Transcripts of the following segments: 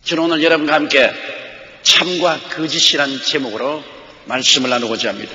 저는 오늘 여러분과 함께 참과 거짓이라는 제목으로 말씀을 나누고자 합니다.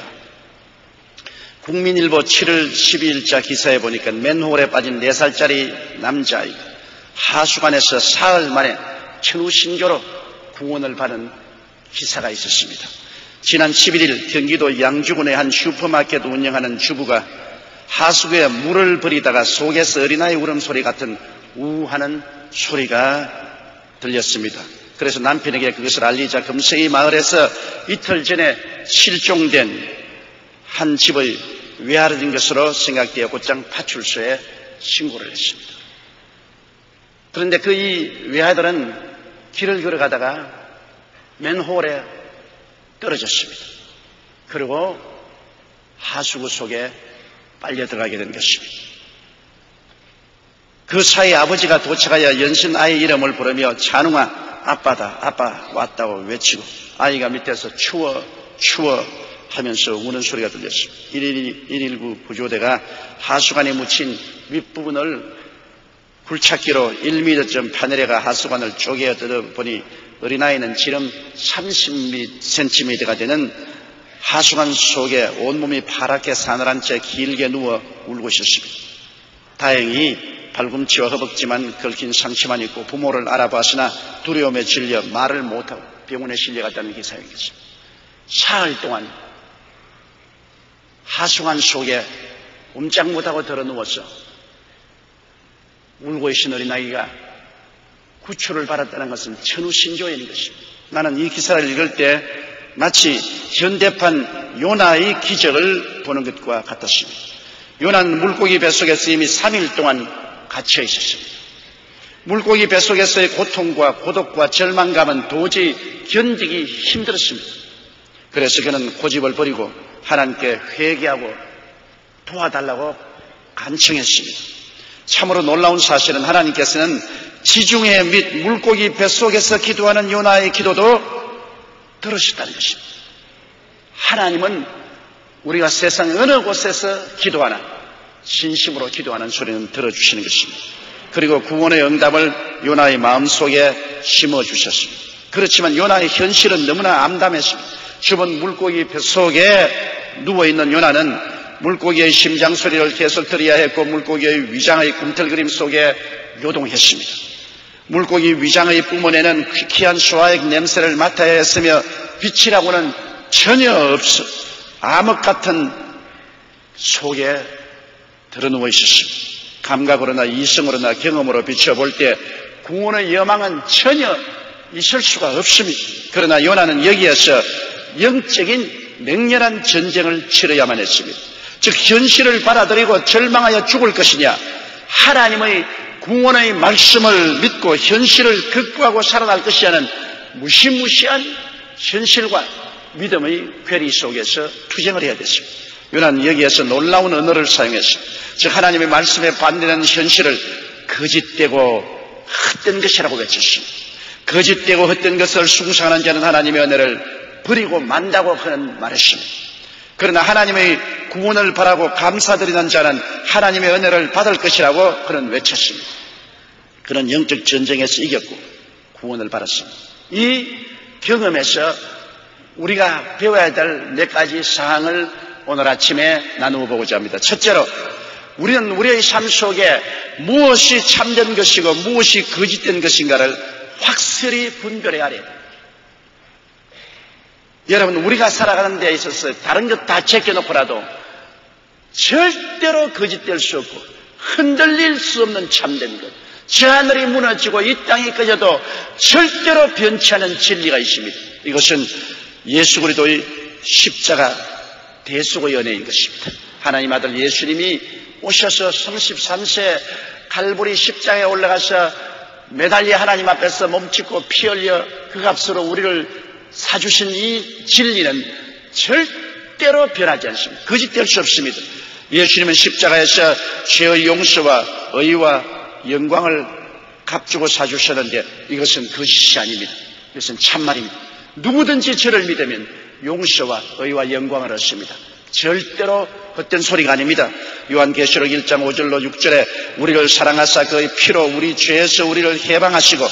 국민일보 7월 12일자 기사에 보니까 맨홀에 빠진 4살짜리 남자아이가 하수관에서 사흘 만에 천우신교로 구원을 받은 기사가 있었습니다. 지난 11일 경기도 양주군의 한 슈퍼마켓 운영하는 주부가 하수구에 물을 버리다가 속에서 어린아이 울음소리 같은 우하는 소리가 들렸습니다. 그래서 남편에게 그것을 알리자 금세이 마을에서 이틀 전에 실종된 한 집의 외아들인 것으로 생각되어 곧장 파출소에 신고를 했습니다. 그런데 그 이 외아들은 길을 걸어가다가 맨홀에 떨어졌습니다. 그리고 하수구 속에 빨려 들어가게 된 것입니다. 그 사이 아버지가 도착하여 연신 아이 이름을 부르며 찬웅아 아빠다, 아빠 왔다고 외치고 아이가 밑에서 추워 하면서 우는 소리가 들렸습니다. 119 구조대가 하수관에 묻힌 윗부분을 굴착기로 1m쯤 파내려가 하수관을 쪼개어 뜯어보니 어린아이는 지름 30cm가 되는 하수관 속에 온몸이 파랗게 사늘한 채 길게 누워 울고 있었습니다. 다행히 발꿈치와 허벅지만 긁힌 상처만 있고 부모를 알아봤으나 두려움에 질려 말을 못하고 병원에 실려갔다는 기사입니다. 사흘 동안 하수관 속에 꼼짝 못하고 들어누워서 울고 있는 어린아이가 구출을 받았다는 것은 천우신조인 것입니다. 나는 이 기사를 읽을 때 마치 현대판 요나의 기적을 보는 것과 같았습니다. 요나는 물고기 뱃속에서 이미 3일 동안 갇혀 있었습니다. 물고기 뱃속에서의 고통과 고독과 절망감은 도저히 견디기 힘들었습니다. 그래서 그는 고집을 버리고 하나님께 회개하고 도와달라고 간청했습니다. 참으로 놀라운 사실은 하나님께서는 지중해 및 물고기 뱃속에서 기도하는 요나의 기도도 들으셨다는 것입니다. 하나님은 우리가 세상 어느 곳에서 기도하나 진심으로 기도하는 소리는 들어주시는 것입니다. 그리고 구원의 응답을 요나의 마음속에 심어주셨습니다. 그렇지만 요나의 현실은 너무나 암담했습니다. 좁은 물고기 뱃속에 누워있는 요나는 물고기의 심장 소리를 계속 들어야 했고 물고기의 위장의 꿈틀거림 속에 요동했습니다. 물고기 위장의 뿜어내는 퀴퀴한 소화액 냄새를 맡아야 했으며 빛이라고는 전혀 없어 암흑 같은 속에 들어누워 있었습니다. 감각으로나 이성으로나 경험으로 비춰볼 때 구원의 여망은 전혀 있을 수가 없습니다. 그러나 요나는 여기에서 영적인 맹렬한 전쟁을 치러야만 했습니다. 즉 현실을 받아들이고 절망하여 죽을 것이냐 하나님의 구원의 말씀을 믿고 현실을 극복하고 살아날 것이냐는 무시무시한 현실과 믿음의 괴리 속에서 투쟁을 해야 됐습니다. 요나는 여기에서 놀라운 언어를 사용했습니다. 즉 하나님의 말씀에 반대하는 현실을 거짓되고 헛된 것이라고 외쳤습니다. 거짓되고 헛된 것을 숭상하는 자는 하나님의 은혜를 버리고 만다고 그는 말했습니다. 그러나 하나님의 구원을 바라고 감사드리는 자는 하나님의 은혜를 받을 것이라고 그는 외쳤습니다. 그는 영적 전쟁에서 이겼고 구원을 받았습니다. 이 경험에서 우리가 배워야 될 4가지 사항을 오늘 아침에 나누어 보고자 합니다. 첫째로 우리는 우리의 삶 속에 무엇이 참된 것이고 무엇이 거짓된 것인가를 확실히 분별해야 해요. 여러분 우리가 살아가는 데 있어서 다른 것 다 제껴놓고라도 절대로 거짓될 수 없고 흔들릴 수 없는 참된 것, 저 하늘이 무너지고 이 땅이 꺼져도 절대로 변치 않은 진리가 있습니다. 이것은 예수 그리스도의 십자가 대속의 은혜인 것입니다. 하나님 아들 예수님이 오셔서 33세 갈보리 십자가에 올라가서 매달려 하나님 앞에서 몸짓고 피 흘려 그 값으로 우리를 사주신 이 진리는 절대로 변하지 않습니다. 거짓될 수 없습니다. 예수님은 십자가에서 죄의 용서와 의와 영광을 값주고 사주셨는데 이것은 거짓이 아닙니다. 이것은 참말입니다. 누구든지 저를 믿으면 용서와 의와 영광을 얻습니다. 절대로 헛된 소리가 아닙니다. 요한계시록 1장 5절로 6절에 우리를 사랑하사 그의 피로 우리 죄에서 우리를 해방하시고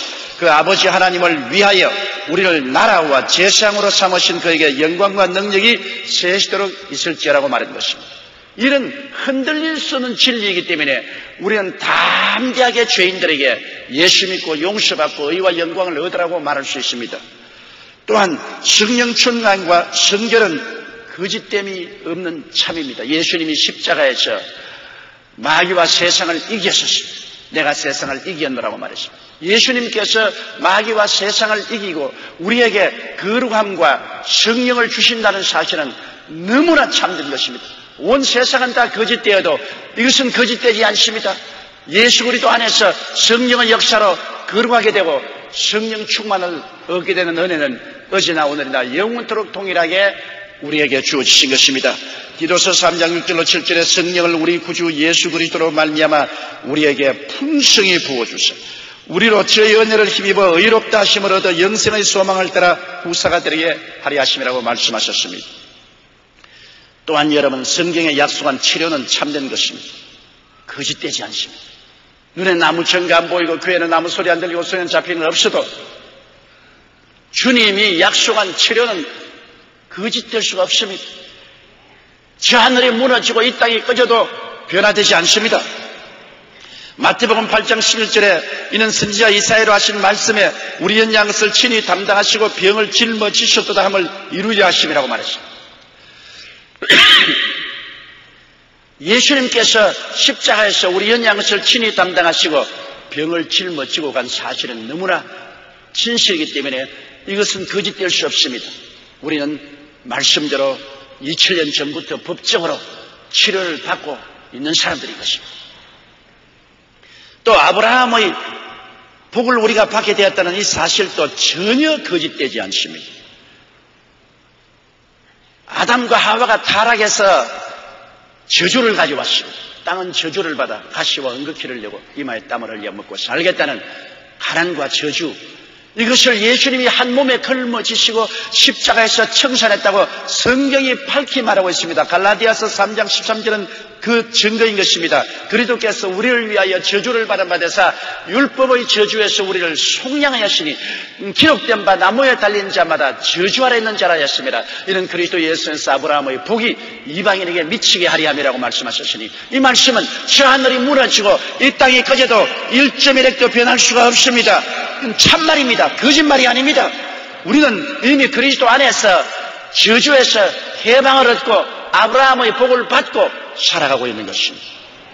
그 아버지 하나님을 위하여 우리를 나라와 제사장으로 삼으신 그에게 영광과 능력이 세시도록 있을지라고 말한 것입니다. 이런 흔들릴 수 없는 진리이기 때문에 우리는 담대하게 죄인들에게 예수 믿고 용서받고 의와 영광을 얻으라고 말할 수 있습니다. 또한 성령 충만과 성결은 거짓됨이 없는 참입니다. 예수님이 십자가에서 마귀와 세상을 이기셨습니다. 내가 세상을 이겼노라고 말했습니다. 예수님께서 마귀와 세상을 이기고 우리에게 거룩함과 성령을 주신다는 사실은 너무나 참된 것입니다. 온 세상은 다 거짓되어도 이것은 거짓되지 않습니다. 예수 그리스도 안에서 성령의 역사로 거룩하게 되고 성령 충만을 얻게 되는 은혜는 어제나 오늘이나 영원토록 동일하게 우리에게 주어지신 것입니다. 디도서 3장 6절로 7절에 성령을 우리 구주 예수 그리스도로 말미암아 우리에게 풍성히 부어주사 우리로 저의 은혜를 힘입어 의롭다 하심을 얻어 영생의 소망을 따라 후사가 되게 하리 하심이라고 말씀하셨습니다. 또한 여러분, 성경에 약속한 치료는 참된 것입니다. 거짓되지 않습니다. 눈에 나무 전가 안 보이고 귀에는 아무 소리 안 들리고 손에 잡히는 없어도 주님이 약속한 치료는 거짓될 수가 없습니다. 저 하늘이 무너지고 이 땅이 꺼져도 변화되지 않습니다. 마태복음 8장 11절에 이는 선지자 이사야로 하신 말씀에 우리 연양 것을 친히 담당하시고 병을 짊어지셨도다 함을 이루려 하심이라고 말했습니다. 예수님께서 십자가에서 우리 연양 것을 친히 담당하시고 병을 짊어지고 간 사실은 너무나 진실이기 때문에 이것은 거짓될 수 없습니다. 우리는 말씀대로 2000년 전부터 법적으로 치료를 받고 있는 사람들인 것입니다. 또 아브라함의 복을 우리가 받게 되었다는 이 사실도 전혀 거짓되지 않습니다. 아담과 하와가 타락해서 저주를 가져왔습니다. 땅은 저주를 받아 가시와 은극히를 내고 이마에 땀을 흘려 먹고 살겠다는 가난과 저주, 이것을 예수님이 한 몸에 걸머지시고 십자가에서 청산했다고 성경이 밝히 말하고 있습니다. 갈라디아서 3장 13절은 그 증거인 것입니다. 그리스도께서 우리를 위하여 저주를 받은 바 되사 율법의 저주에서 우리를 속량하였으니 기록된 바 나무에 달린 자마다 저주 아래 있는 자라 하였습니다. 이는 그리스도 예수에서 아브라함의 복이 이방인에게 미치게 하리 함이라고 말씀하셨으니 이 말씀은 저 하늘이 무너지고 이 땅이 꺼져도 1.1핵도 변할 수가 없습니다. 참말입니다. 거짓말이 아닙니다. 우리는 이미 그리스도 안에서 저주에서 해방을 얻고 아브라함의 복을 받고 살아가고 있는 것입니다.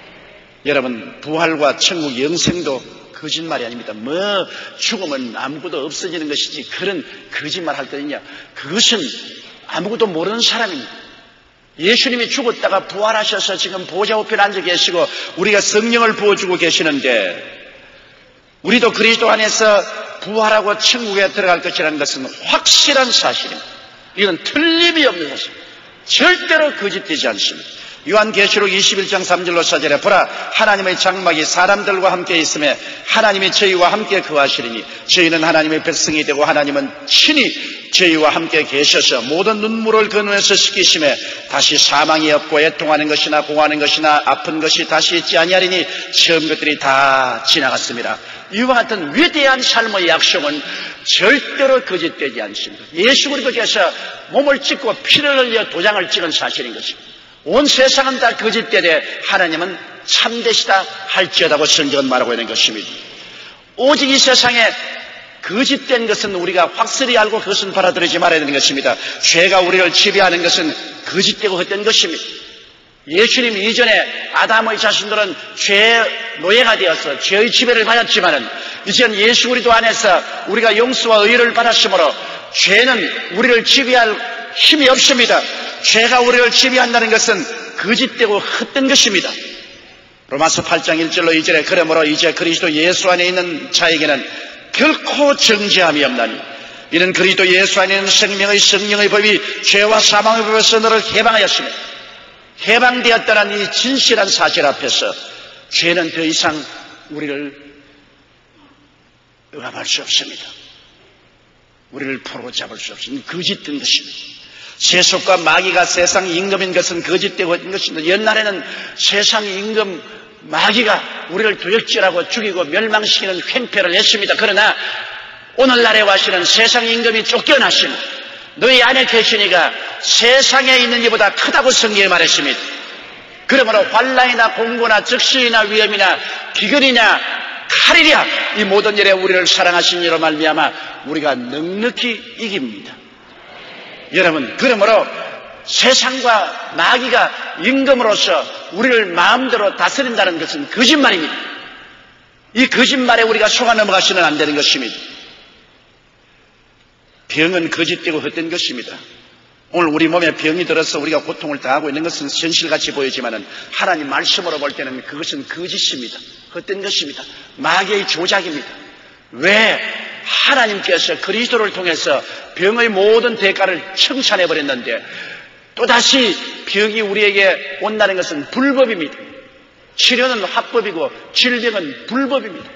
여러분, 부활과 천국 영생도 거짓말이 아닙니다. 죽으면 아무것도 없어지는 것이지 그런 거짓말 할 때는요, 그것은 아무것도 모르는 사람입니다. 예수님이 죽었다가 부활하셔서 지금 보좌 우편에 앉아 계시고 우리가 성령을 부어주고 계시는데 우리도 그리스도 안에서 부활하고 천국에 들어갈 것이라는 것은 확실한 사실입니다. 이건 틀림이 없는 사실입니다. 절대로 거짓되지 않습니다. 요한계시록 21장 3절로 4절에 보라, 하나님의 장막이 사람들과 함께 있으며 하나님이 저희와 함께 거하시리니 저희는 하나님의 백성이 되고 하나님은 친히 저희와 함께 계셔서 모든 눈물을 그 눈에서 씻기시며 다시 사망이 없고 애통하는 것이나 공하는 것이나 아픈 것이 다시 있지 아니하리니 처음 것들이 다 지나갔습니다. 이와 같은 위대한 삶의 약속은 절대로 거짓되지 않습니다. 예수 그리스도께서 몸을 찢고 피를 흘려 도장을 찍은 사실인 것입니다. 온 세상은 다 거짓되되 하나님은 참되시다 할지어다고 성경은 말하고 있는 것입니다. 오직 이 세상에 거짓된 것은 우리가 확실히 알고 그것은 받아들이지 말아야 되는 것입니다. 죄가 우리를 지배하는 것은 거짓되고 헛된 것입니다. 예수님 이전에 아담의 자신들은 죄의 노예가 되어서 죄의 지배를 받았지만은 이제는 예수 그리스도 안에서 우리가 용서와 의를 받았으므로 죄는 우리를 지배할 힘이 없습니다. 죄가 우리를 지배한다는 것은 거짓되고 헛된 것입니다. 로마서 8장 1절로 2절에 그러므로 이제 그리스도 예수 안에 있는 자에게는 결코 정죄함이 없나니 이는 그리스도 예수 안에 있는 생명의 성령의 법이 죄와 사망의 법에서 너를 해방하였으며 해방되었다는 이 진실한 사실 앞에서 죄는 더 이상 우리를 억압할 수 없습니다. 우리를 포로잡을 수 없습니다. 거짓된 것입니다. 세속과 마귀가 세상 임금인 것은 거짓되고 있는 것입니다. 옛날에는 세상 임금 마귀가 우리를 도적질하고 죽이고 멸망시키는 횡패를 했습니다. 그러나 오늘날에 와시는 세상 임금이 쫓겨나시고 너희 안에 계시니가 세상에 있는 이보다 크다고 성경에 말했습니다. 그러므로 환난이나 공고나 적시나 위험이나 기근이나 칼이랴 이 모든 일에 우리를 사랑하신 이로 말미암아 우리가 넉넉히 이깁니다. 여러분, 그러므로 세상과 마귀가 임금으로서 우리를 마음대로 다스린다는 것은 거짓말입니다. 이 거짓말에 우리가 속아 넘어가서는 안 되는 것입니다. 병은 거짓되고 헛된 것입니다. 오늘 우리 몸에 병이 들어서 우리가 고통을 당하고 있는 것은 현실같이 보이지만 하나님 말씀으로 볼 때는 그것은 거짓입니다. 헛된 것입니다. 마귀의 조작입니다. 왜 하나님께서 그리스도를 통해서 병의 모든 대가를 청산해버렸는데 또다시 병이 우리에게 온다는 것은 불법입니다. 치료는 합법이고 질병은 불법입니다.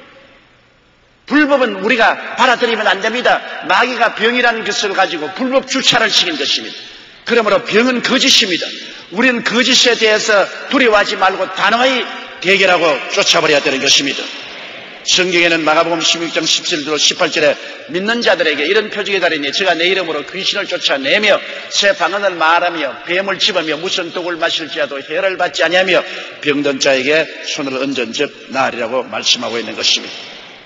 불법은 우리가 받아들이면 안 됩니다. 마귀가 병이라는 것을 가지고 불법 주차를 시킨 것입니다. 그러므로 병은 거짓입니다. 우리는 거짓에 대해서 두려워하지 말고 단호히 대결하고 쫓아버려야 되는 것입니다. 성경에는 마가복음 16장 17절 18절에 믿는 자들에게 이런 표적이 다르니 저가 내 이름으로 귀신을 쫓아내며 새 방언을 말하며 뱀을 집으며 무슨 독을 마실지라도 해를 받지 아니하며 병든 자에게 손을 얹은 즉 나으리라고 말씀하고 있는 것입니다.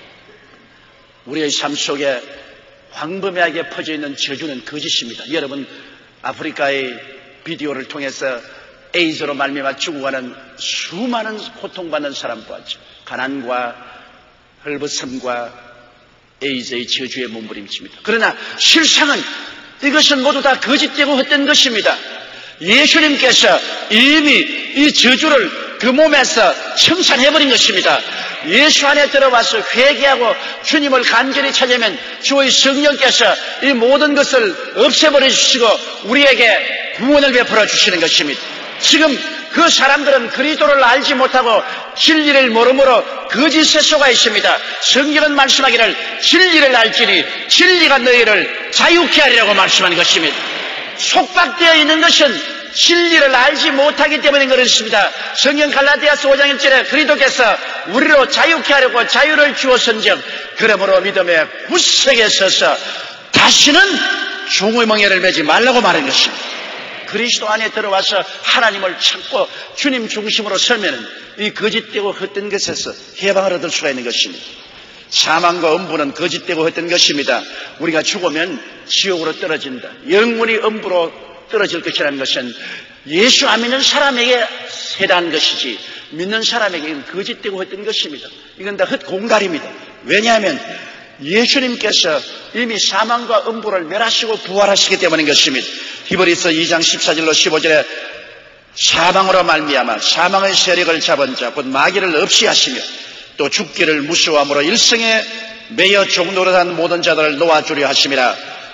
우리의 삶 속에 광범위하게 퍼져 있는 저주는 거짓입니다. 여러분, 아프리카의 비디오를 통해서 에이즈로 말미암아 죽어가는 수많은 고통받는 사람 보았죠. 가난과 헐벗음과 에이즈의 저주에 몸부림칩니다. 그러나 실상은 이것은 모두 다 거짓되고 헛된 것입니다. 예수님께서 이미 이 저주를 그 몸에서 청산해버린 것입니다. 예수 안에 들어와서 회개하고 주님을 간절히 찾으면 주의 성령께서 이 모든 것을 없애버려 주시고 우리에게 구원을 베풀어 주시는 것입니다. 지금 그 사람들은 그리스도를 알지 못하고 진리를 모르므로 거짓에 속아 있습니다. 성경은 말씀하기를 진리를 알지니 진리가 너희를 자유케 하리라고 말씀하는 것입니다. 속박되어 있는 것은 진리를 알지 못하기 때문인 그렇습니다. 성경 갈라디아서 5장 1절에 그리스도께서 우리로 자유케 하려고 자유를 주었은즉 그러므로 믿음의 굳세게 서서 다시는 종의 멍에를 매지 말라고 말한 것입니다. 그리스도 안에 들어와서 하나님을 찾고 주님 중심으로 서면 이 거짓되고 헛된 것에서 해방을 얻을 수가 있는 것입니다. 사망과 음부는 거짓되고 헛된 것입니다. 우리가 죽으면 지옥으로 떨어진다. 영원히 음부로 떨어질 것이라는 것은 예수 안 믿는 사람에게 세다는 것이지 믿는 사람에게는 거짓되고 헛된 것입니다. 이건 다 헛공갈입니다. 왜냐하면 예수님께서 이미 사망과 음부를 멸하시고 부활하시기 때문인 것입니다. 히브리서 2장 14절로 15절에 사망으로 말미암아 사망의 세력을 잡은 자 곧 마귀를 없이 하시며 또 죽기를 무서워함으로 일생에 매여 종노릇한 모든 자들을 놓아주려 하심이라.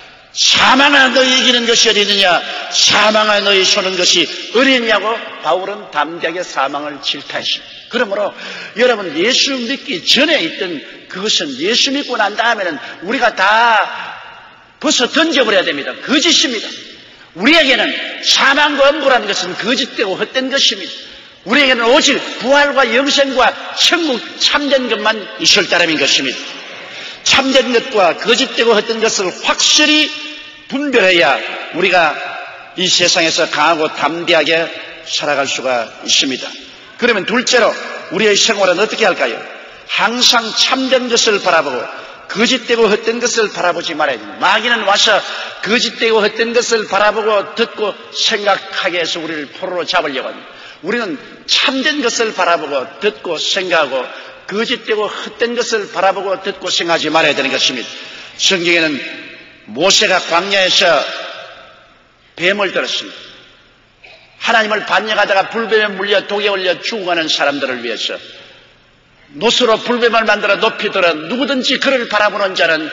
사망아 너희 이기는 것이 어디느냐 사망아 너희 쏘는 것이 어디냐고 바울은 담대하게 사망을 질타했습니다. 그러므로 여러분 예수 믿기 전에 있던 그것은 예수 믿고 난 다음에는 우리가 다 벗어 던져버려야 됩니다. 거짓입니다. 우리에게는 사망과 음부라는 것은 거짓되고 헛된 것입니다. 우리에게는 오직 부활과 영생과 천국 참된 것만 있을 따름인 것입니다. 참된 것과 거짓되고 헛된 것을 확실히 분별해야 우리가 이 세상에서 강하고 담대하게 살아갈 수가 있습니다. 그러면 둘째로 우리의 생활은 어떻게 할까요? 항상 참된 것을 바라보고 거짓되고 헛된 것을 바라보지 말아야 됩니다. 마귀는 와서 거짓되고 헛된 것을 바라보고 듣고 생각하게 해서 우리를 포로로 잡으려고 합니다. 우리는 참된 것을 바라보고 듣고 생각하고 거짓되고 헛된 것을 바라보고 듣고 생각하지 말아야 되는 것입니다. 성경에는 모세가 광야에서 뱀을 들었습니다. 하나님을 반역하다가 불뱀에 물려 독에 올려 죽어가는 사람들을 위해서 노스로 불뱀을 만들어 높이 들어 누구든지 그를 바라보는 자는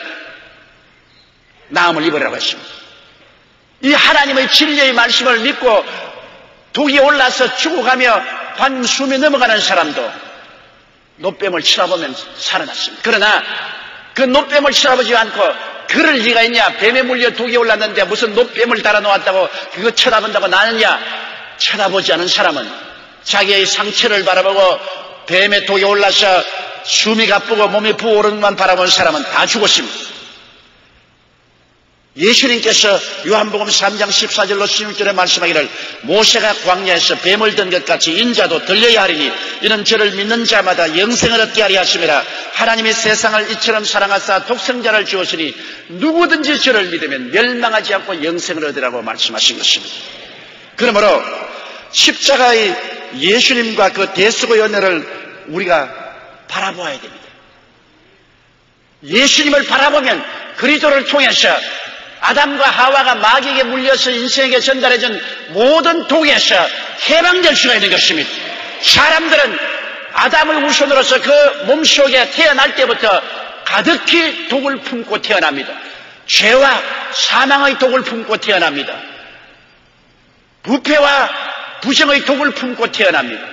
나음을 입으라고 했습니다. 이 하나님의 진리의 말씀을 믿고 독이 올라서 죽어가며 반 숨이 넘어가는 사람도 노뱀을 쳐다보면 살아났습니다. 그러나 그 노뱀을 쳐다보지 않고 그럴 리가 있냐? 뱀에 물려 독이 올랐는데 무슨 노뱀을 달아놓았다고 그거 쳐다본다고 나느냐? 쳐다보지 않은 사람은 자기의 상처를 바라보고 뱀에 독이 올라서 숨이 가쁘고 몸이 부어오르는 것만 바라본 사람은 다 죽었습니다. 예수님께서 요한복음 3장 14절로 16절에 말씀하기를 모세가 광야에서 뱀을 든 것 같이 인자도 들려야 하리니 이는 저를 믿는 자마다 영생을 얻게 하리 하심이라. 하나님이 세상을 이처럼 사랑하사 독생자를 주었으니 누구든지 저를 믿으면 멸망하지 않고 영생을 얻으라고 말씀하신 것입니다. 그러므로 십자가의 예수님과 그 대속의 연애를 우리가 바라보아야 됩니다. 예수님을 바라보면 그리스도를 통해서 아담과 하와가 마귀에게 물려서 인생에게 전달해준 모든 독에서 해방될 수가 있는 것입니다. 사람들은 아담의 후손으로서 그 몸속에 태어날 때부터 가득히 독을 품고 태어납니다. 죄와 사망의 독을 품고 태어납니다. 부패와 부정의 독을 품고 태어납니다.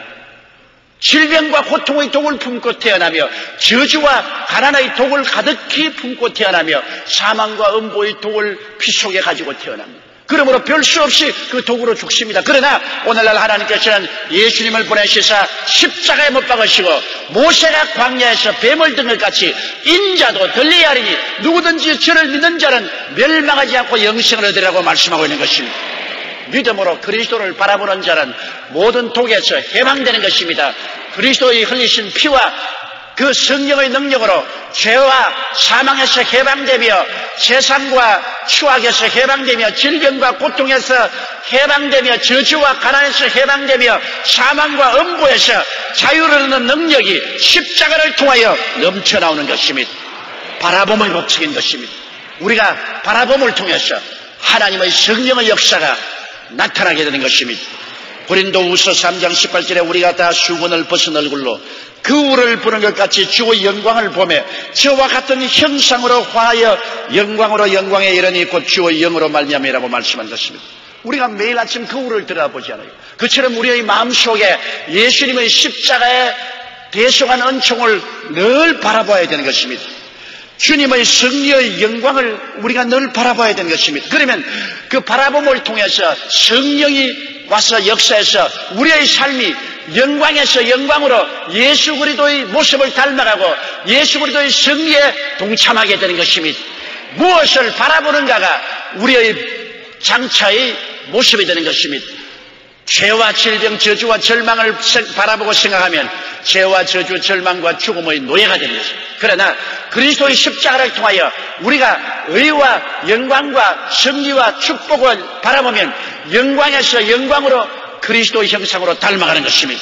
질병과 고통의 독을 품고 태어나며 저주와 가난의 독을 가득히 품고 태어나며 사망과 음보의 독을 피 속에 가지고 태어납니다. 그러므로 별 수 없이 그 독으로 죽습니다. 그러나 오늘날 하나님께서는 예수님을 보내시사 십자가에 못 박으시고 모세가 광야에서 뱀을 든 것 같이 인자도 들려야 하리니 누구든지 저를 믿는 자는 멸망하지 않고 영생을 얻으라고 말씀하고 있는 것입니다. 믿음으로 그리스도를 바라보는 자는 모든 독에서 해방되는 것입니다. 그리스도의 흘리신 피와 그 성령의 능력으로 죄와 사망에서 해방되며 세상과 추악에서 해방되며 질병과 고통에서 해방되며 저주와 가난에서 해방되며 사망과 음부에서 자유를 얻는 능력이 십자가를 통하여 넘쳐나오는 것입니다. 바라봄의 법칙인 것입니다. 우리가 바라봄을 통해서 하나님의 성령의 역사가 나타나게 되는 것입니다. 고린도후서 3장 18절에 우리가 다 수건을 벗은 얼굴로 그울을 부는 것 같이 주의 영광을 보며 저와 같은 형상으로 화하여 영광으로 영광에 이르니 곧 주의 영으로 말미암이라고 말씀한 것입니다. 우리가 매일 아침 그울을 들여다보지 않아요. 그처럼 우리의 마음속에 예수님의 십자가에 대속한 은총을 늘 바라봐야 되는 것입니다. 주님의 승리의 영광을 우리가 늘 바라봐야 되는 것입니다. 그러면 그 바라봄을 통해서 성령이 와서 역사해서 우리의 삶이 영광에서 영광으로 예수 그리스도의 모습을 닮아가고 예수 그리스도의 승리에 동참하게 되는 것입니다. 무엇을 바라보는가가 우리의 장차의 모습이 되는 것입니다. 죄와 질병, 저주와 절망을 바라보고 생각하면 죄와 저주, 절망과 죽음의 노예가 되는 것입니다. 그러나 그리스도의 십자가를 통하여 우리가 의와 영광과 승리와 축복을 바라보면 영광에서 영광으로 그리스도의 형상으로 닮아가는 것입니다.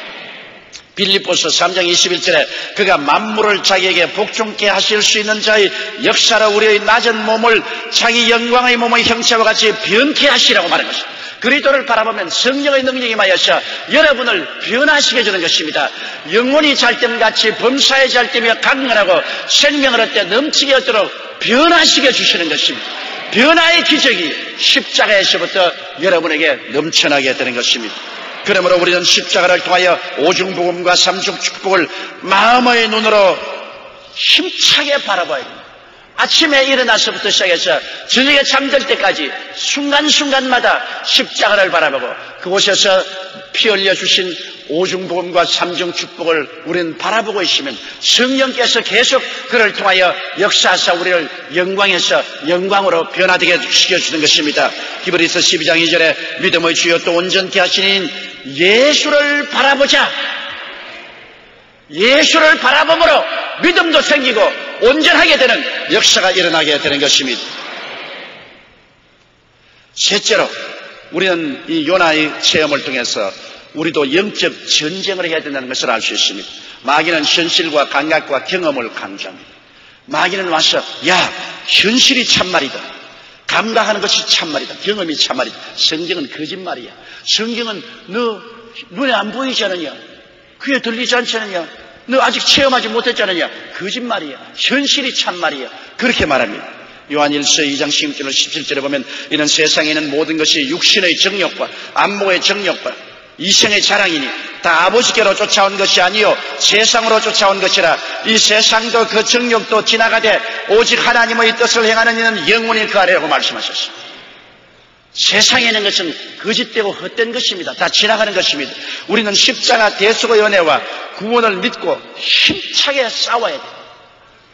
빌립보서 3장 21절에 그가 만물을 자기에게 복종케 하실 수 있는 자의 역사로 우리의 낮은 몸을 자기 영광의 몸의 형체와 같이 변케 하시라고 말한 것입니다. 그리스도를 바라보면 성령의 능력이 임하여서 여러분을 변화시켜 주는 것입니다. 영혼이 잘됨같이 범사에 잘되며 강건하고 생명을 얻되 넘치게 얻도록 변화시켜 주시는 것입니다. 변화의 기적이 십자가에서부터 여러분에게 넘쳐나게 되는 것입니다. 그러므로 우리는 십자가를 통하여 오중복음과 삼중 축복을 마음의 눈으로 힘차게 바라봐야 됩니다. 아침에 일어나서부터 시작해서 저녁에 잠들 때까지 순간순간마다 십자가를 바라보고 그곳에서 피 흘려주신 오중복음과 삼중축복을 우리는 바라보고 있으면 성령께서 계속 그를 통하여 역사하사 우리를 영광에서 영광으로 변화되게 시켜주는 것입니다. 히브리서 12장 2절에 믿음의 주여 또 온전케 하시는 예수를 바라보자. 예수를 바라봄으로 믿음도 생기고 온전하게 되는 역사가 일어나게 되는 것입니다. 셋째로 우리는 이 요나의 체험을 통해서 우리도 영적 전쟁을 해야 된다는 것을 알 수 있습니다. 마귀는 현실과 감각과 경험을 강조합니다. 마귀는 와서 야 현실이 참말이다. 감각하는 것이 참말이다. 경험이 참말이다. 성경은 거짓말이야. 성경은 너 눈에 안 보이지 않느냐? 귀에 들리지 않지 않느냐? 너 아직 체험하지 못했지 않느냐? 거짓말이야. 현실이 참말이야. 그렇게 말합니다. 요한일서 2장 16절로 17절에 보면 이는 세상에 있는 모든 것이 육신의 정욕과 안목의 정욕과 이생의 자랑이니 다 아버지께로 쫓아온 것이 아니요 세상으로 쫓아온 것이라. 이 세상도 그 정욕도 지나가되 오직 하나님의 뜻을 행하는 이는 영원히 그 아래라고 말씀하셨습니다. 세상에 있는 것은 거짓되고 헛된 것입니다. 다 지나가는 것입니다. 우리는 십자가 대속의 은혜와 구원을 믿고 힘차게 싸워야 돼요.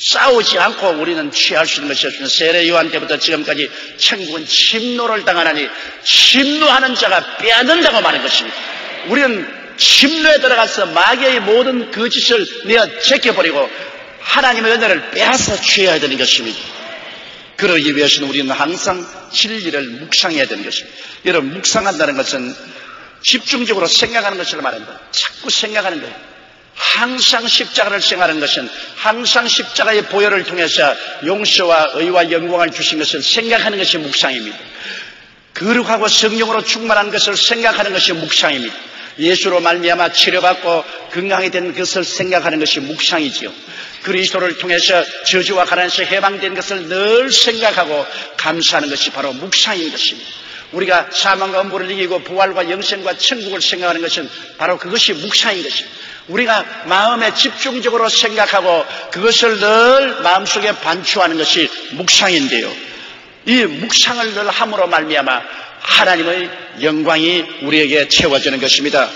싸우지 않고 우리는 취할 수 있는 것이었으면 세례 요한 때부터 지금까지 천국은 침노를 당하나니 침노하는 자가 빼앗는다고 말한 것입니다. 우리는 침노에 들어가서 마귀의 모든 거짓을 내어 제껴버리고 하나님의 은혜를 빼앗아 취해야 되는 것입니다. 그러기 위해서는 우리는 항상 진리를 묵상해야 되는 것입니다. 여러분, 묵상한다는 것은 집중적으로 생각하는 것을 말합니다. 자꾸 생각하는 거예요. 항상 십자가를 생각하는 것은 항상 십자가의 보혈을 통해서 용서와 의와 영광을 주신 것을 생각하는 것이 묵상입니다. 거룩하고 성령으로 충만한 것을 생각하는 것이 묵상입니다. 예수로 말미암아 치료받고 건강이 된 것을 생각하는 것이 묵상이지요. 그리스도를 통해서 저주와 가난에서 해방된 것을 늘 생각하고 감사하는 것이 바로 묵상인 것입니다. 우리가 사망과 음부를 이기고 부활과 영생과 천국을 생각하는 것은 바로 그것이 묵상인 것입니다. 우리가 마음에 집중적으로 생각하고 그것을 늘 마음속에 반추하는 것이 묵상인데요. 이 묵상을 늘 함으로 말미암아 하나님의 영광이 우리에게 채워지는 것입니다.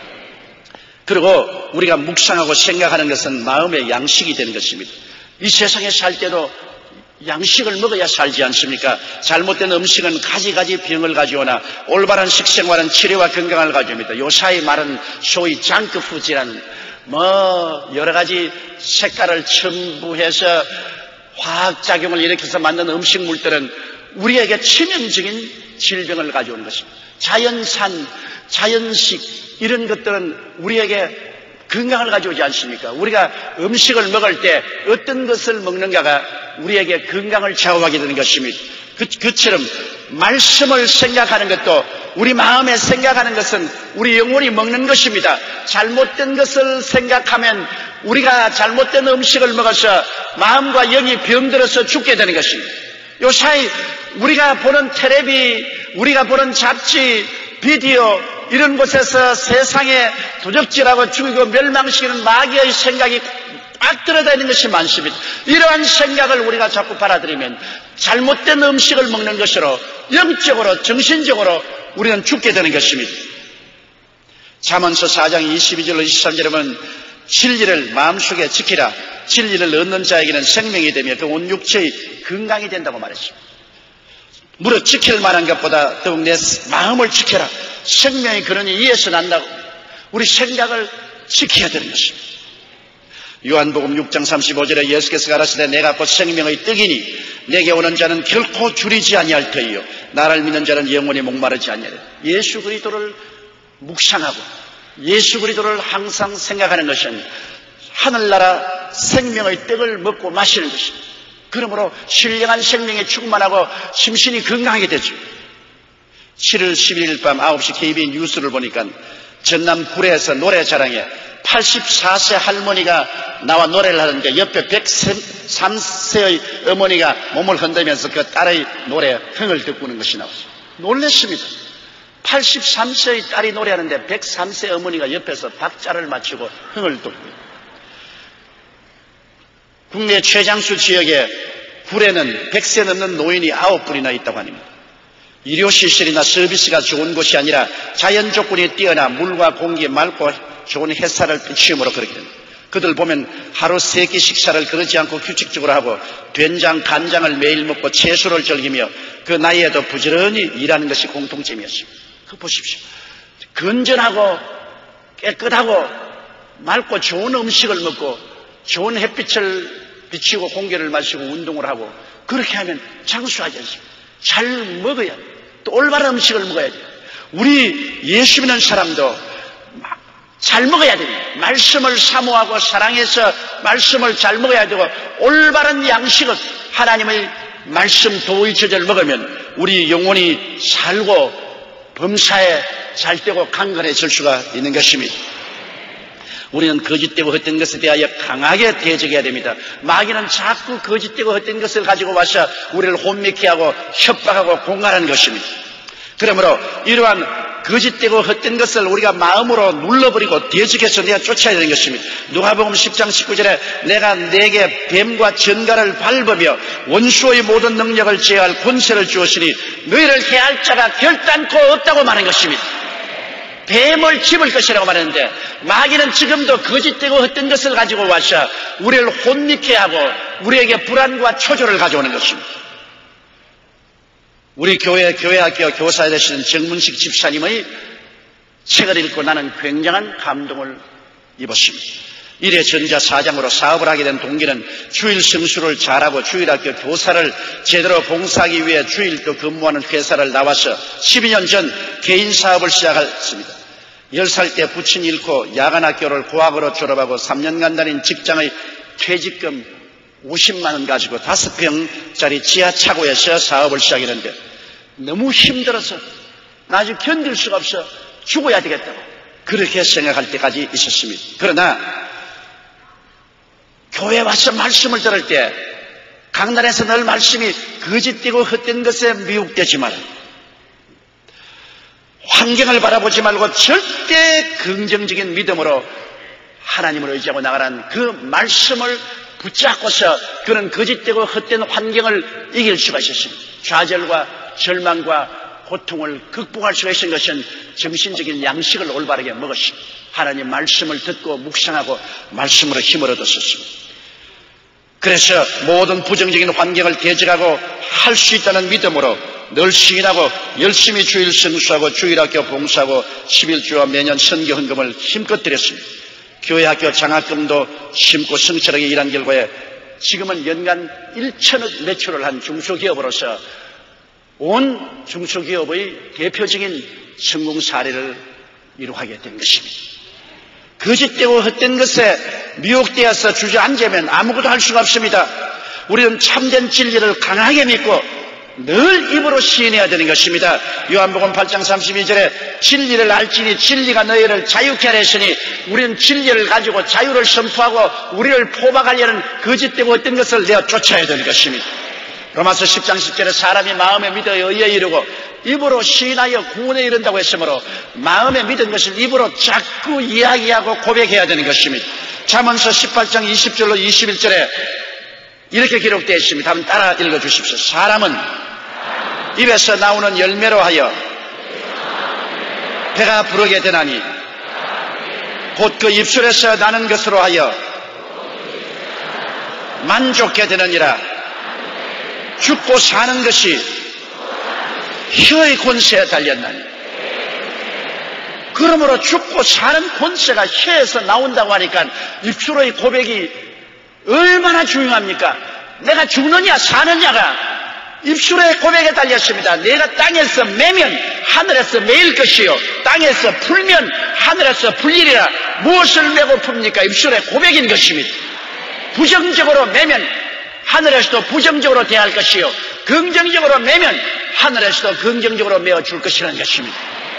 그리고 우리가 묵상하고 생각하는 것은 마음의 양식이 되는 것입니다. 이 세상에 살 때도 양식을 먹어야 살지 않습니까? 잘못된 음식은 가지가지 병을 가져오나 올바른 식생활은 치료와 건강을 가져옵니다. 요사이 말은 소위 장크푸드라는 여러 가지 색깔을 첨부해서 화학작용을 일으켜서 만든 음식물들은 우리에게 치명적인 질병을 가져오는 것입니다. 자연산, 자연식 이런 것들은 우리에게 건강을 가져오지 않습니까? 우리가 음식을 먹을 때 어떤 것을 먹는가가 우리에게 건강을 좌우하게 되는 것입니다. 그처럼 말씀을 생각하는 것도 우리 마음에 생각하는 것은 우리 영혼이 먹는 것입니다. 잘못된 것을 생각하면 우리가 잘못된 음식을 먹어서 마음과 영이 병들어서 죽게 되는 것입니다. 요사이 우리가 보는 텔레비, 우리가 보는 잡지, 비디오 이런 곳에서 세상에 도적질하고 죽이고 멸망시키는 마귀의 생각이 꽉 들어다 있는 것이 많습니다. 이러한 생각을 우리가 자꾸 받아들이면 잘못된 음식을 먹는 것으로 영적으로 정신적으로 우리는 죽게 되는 것입니다. 잠언서 4장 22절로 23절에 보면 진리를 마음속에 지키라. 진리를 얻는 자에게는 생명이 되며 그 온 육체의 건강이 된다고 말했습니다. 무릇 지킬 만한 것보다 더욱 내 마음을 지켜라. 생명이 그러니 이에서 난다고. 우리 생각을 지켜야 되는 것입니다. 요한복음 6장 35절에 예수께서 가라사대 내가 곧 생명의 떡이니 내게 오는 자는 결코 줄이지 아니할 터이요 나를 믿는 자는 영원히 목마르지 아니하리라. 예수 그리스도를 묵상하고 예수 그리스도를 항상 생각하는 것은 하늘나라 생명의 떡을 먹고 마시는 것입니다. 그러므로 신령한 생명에 충만하고 심신이 건강하게 되죠. 7월 11일 밤 9시 KBS 뉴스를 보니까 전남 구례에서 노래 자랑에 84세 할머니가 나와 노래를 하는데 옆에 103세의 어머니가 몸을 흔들면서 그 딸의 노래 흥을 듣고는 것이 나왔어요. 놀랐습니다. 83세의 딸이 노래하는데 103세 어머니가 옆에서 박자를 맞추고 흥을 듣고요. 국내 최장수 지역에 구례는 100세 넘는 노인이 9분이나 있다고 합니다. 의료시설이나 서비스가 좋은 곳이 아니라 자연 조건이 뛰어나 물과 공기 맑고 좋은 햇살을 비추므로 그렇게 됩니다. 그들 보면 하루 3끼 식사를 그러지 않고 규칙적으로 하고 된장, 간장을 매일 먹고 채소를 즐기며 그 나이에도 부지런히 일하는 것이 공통점이었습니다. 그거 보십시오. 건전하고 깨끗하고 맑고 좋은 음식을 먹고 좋은 햇빛을 비치고 공기를 마시고 운동을 하고 그렇게 하면 장수하지 않습니다. 잘 먹어야 돼요. 또 올바른 음식을 먹어야 돼요. 우리 예수 믿는 사람도 잘 먹어야 됩니다. 말씀을 사모하고 사랑해서 말씀을 잘 먹어야 되고 올바른 양식을 하나님의 말씀 도의 저절을 먹으면 우리 영혼이 살고 범사에 잘되고 강건해질 수가 있는 것입니다. 우리는 거짓되고 헛된 것에 대하여 강하게 대적해야 됩니다. 마귀는 자꾸 거짓되고 헛된 것을 가지고 와서 우리를 혼미케 하고 협박하고 공갈하는 것입니다. 그러므로 이러한 거짓되고 헛된 것을 우리가 마음으로 눌러버리고 대적해서 내가 쫓아야 되는 것입니다. 누가복음 10장 19절에 내가 내게 뱀과 전갈을 밟으며 원수의 모든 능력을 제어할 권세를 주었으니 너희를 해할 자가 결단코 없다고 말한 것입니다. 뱀을 집을 것이라고 말했는데 마귀는 지금도 거짓되고 헛된 것을 가지고 와서 우리를 혼미케 하고 우리에게 불안과 초조를 가져오는 것입니다. 우리 교회학교 교사 되시는 정문식 집사님의 책을 읽고 나는 굉장한 감동을 입었습니다. 일회 전자 4장으로 사업을 하게 된 동기는 주일 성수를 잘하고 주일학교 교사를 제대로 봉사하기 위해 주일도 근무하는 회사를 나와서 12년 전 개인 사업을 시작했습니다. 10살 때 부친 잃고 야간학교를 고학으로 졸업하고 3년간 다닌 직장의 퇴직금 50만 원 가지고 5평짜리 지하차고에서 사업을 시작했는데 너무 힘들어서 나 아주 견딜 수가 없어 죽어야 되겠다고 그렇게 생각할 때까지 있었습니다. 그러나 교회 와서 말씀을 들을 때 강단에서 늘 말씀이 거짓되고 헛된 것에 미혹되지 마라. 환경을 바라보지 말고 절대 긍정적인 믿음으로 하나님을 의지하고 나가라는 그 말씀을 붙잡고서 그런 거짓되고 헛된 환경을 이길 수가 있었습니다. 좌절과 절망과 고통을 극복할 수가 있는 것은 정신적인 양식을 올바르게 먹었습니다. 하나님 말씀을 듣고 묵상하고 말씀으로 힘을 얻었었습니다. 그래서 모든 부정적인 환경을 대적하고 할 수 있다는 믿음으로 늘 시인하고 열심히 주일 성수하고 주일학교 봉사하고 11주와 매년 선교 헌금을 힘껏 드렸습니다. 교회학교 장학금도 심고 성실하게 일한 결과에 지금은 연간 1천억 매출을 한 중소기업으로서 온 중소기업의 대표적인 성공 사례를 이루하게 된 것입니다. 거짓되고 헛된 것에 미혹되어서 주저앉으면 아무것도 할 수가 없습니다. 우리는 참된 진리를 강하게 믿고 늘 입으로 시인해야 되는 것입니다. 요한복음 8장 32절에 진리를 알지니 진리가 너희를 자유케 하려 했으니 우리는 진리를 가지고 자유를 선포하고 우리를 포박하려는 거짓되고 헛된 것을 내어 쫓아야 되는 것입니다. 로마서 10장 10절에 사람이 마음에 믿어 의에 이르고 입으로 시인하여 구원에 이른다고 했으므로 마음에 믿은 것을 입으로 자꾸 이야기하고 고백해야 되는 것입니다. 잠언서 18장 20절로 21절에 이렇게 기록되어 있습니다. 한번 따라 읽어주십시오. 사람은 입에서 나오는 열매로 하여 배가 부르게 되나니 곧 그 입술에서 나는 것으로 하여 만족게 되느니라. 죽고 사는 것이 혀의 권세에 달렸나니. 그러므로 죽고 사는 권세가 혀에서 나온다고 하니까 입술의 고백이 얼마나 중요합니까? 내가 죽느냐 사느냐가 입술의 고백에 달렸습니다. 내가 땅에서 매면 하늘에서 매일 것이요 땅에서 풀면 하늘에서 풀리리라. 무엇을 메고 풉니까? 입술의 고백인 것입니다. 부정적으로 매면 하늘에서도 부정적으로 대할 것이요 긍정적으로 매면 하늘에서도 긍정적으로 메어줄 것이라는 것입니다.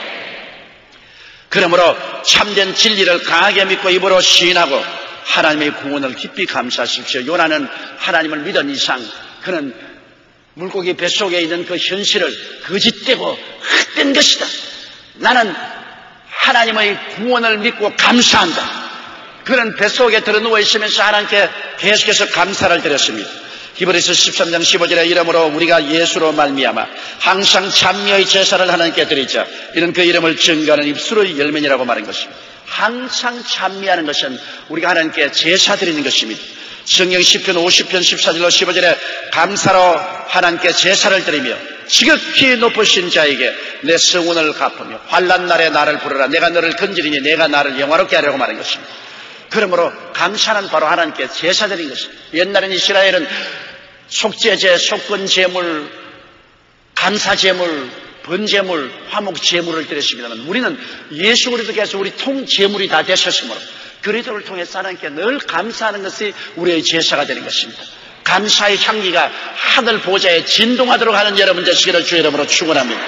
그러므로 참된 진리를 강하게 믿고 입으로 시인하고 하나님의 구원을 깊이 감사하십시오. 요나는 하나님을 믿은 이상 그는 물고기 뱃속에 있는 그 현실을 거짓되고 헛된 것이다. 나는 하나님의 구원을 믿고 감사한다. 그는 뱃속에 들어누워 있으면서 하나님께 계속해서 감사를 드렸습니다. 히브리서 13장 15절에 이름으로 우리가 예수로 말미암아 항상 찬미의 제사를 하나님께 드리자. 이는 그 이름을 증거하는 입술의 열매니라고 말한 것입니다. 항상 찬미하는 것은 우리가 하나님께 제사 드리는 것입니다. 성경 10편 50편 14절로 15절에 감사로 하나님께 제사를 드리며 지극히 높으신 자에게 내 성운을 갚으며 환난 날에 나를 부르라. 내가 너를 건지리니 내가 나를 영화롭게 하려고 말한 것입니다. 그러므로 감사는 바로 하나님께 제사 드린 것입니다. 옛날엔 이스라엘은 속죄제, 속건제물, 감사제물, 번제물, 화목제물을 드렸습니다만 우리는 예수 그리스도께서 우리 통제물이 다 되셨으므로 그리스도를 통해서 하나님께 늘 감사하는 것이 우리의 제사가 되는 것입니다. 감사의 향기가 하늘 보좌에 진동하도록 하는 여러분 되시기를 주의 이름으로 축원합니다.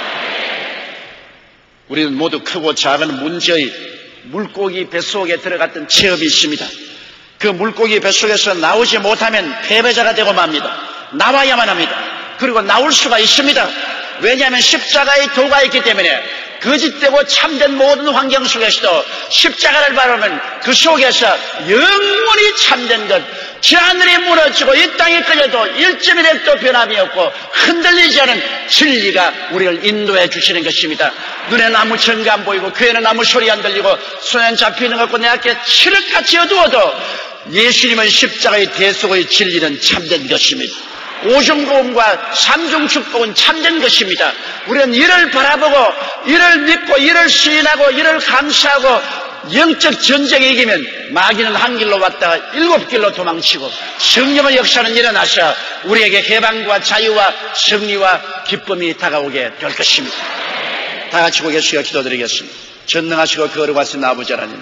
우리는 모두 크고 작은 문제의 물고기 뱃속에 들어갔던 체험이 있습니다. 그 물고기 뱃속에서 나오지 못하면 패배자가 되고 맙니다. 나와야만 합니다. 그리고 나올 수가 있습니다. 왜냐하면 십자가의 도가 있기 때문에 거짓되고 참된 모든 환경 속에서도 십자가를 바라보면 그 속에서 영원히 참된 것, 저 하늘이 무너지고 이 땅이 끌려도 1.1핵도 변함이 없고 흔들리지 않은 진리가 우리를 인도해 주시는 것입니다. 눈에는 아무 증거 안 보이고 귀에는 아무 소리 안 들리고 손에는 잡히는 것 없고 내 앞에 칠흑같이 어두워도 예수님은 십자가의 대속의 진리는 참된 것입니다. 오중고음과 삼중축복은 참된 것입니다. 우리는 이를 바라보고 이를 믿고 이를 시인하고 이를 감사하고 영적 전쟁에 이기면 마귀는 한 길로 왔다가 7길로 도망치고 성령의 역사는 일어나서 우리에게 해방과 자유와 승리와 기쁨이 다가오게 될 것입니다. 다 같이 고개 숙여 기도드리겠습니다. 전능하시고 거룩하신 아버지 하나님,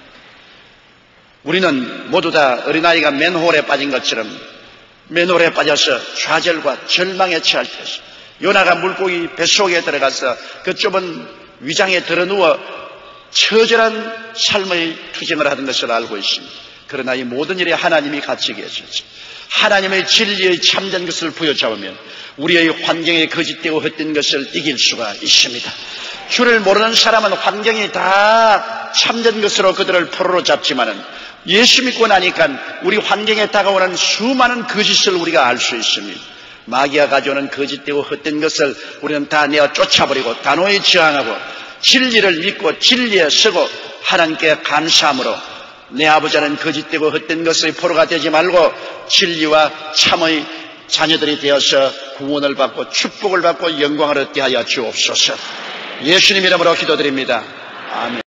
우리는 모두 다 어린아이가 맨홀에 빠진 것처럼 맨홀에 빠져서 좌절과 절망에 처할 것입니다. 요나가 물고기 뱃속에 들어가서 그 좁은 위장에 들어누워 처절한 삶의 투쟁을 하는 것을 알고 있습니다. 그러나 이 모든 일에 하나님이 같이 계시죠. 하나님의 진리의 참된 것을 부여잡으면 우리의 환경에 거짓되고 헛된 것을 이길 수가 있습니다. 주를 모르는 사람은 환경이 다 참된 것으로 그들을 포로로 잡지만은 예수 믿고 나니까 우리 환경에 다가오는 수많은 거짓을 우리가 알 수 있습니다. 마귀가 가져오는 거짓되고 헛된 것을 우리는 다 내어 쫓아버리고 단호히 저항하고 진리를 믿고 진리에 서고 하나님께 감사함으로 내 아버지는 거짓되고 헛된 것의 포로가 되지 말고 진리와 참의 자녀들이 되어서 구원을 받고 축복을 받고 영광을 얻게 하여 주옵소서. 예수님 이름으로 기도드립니다. 아멘.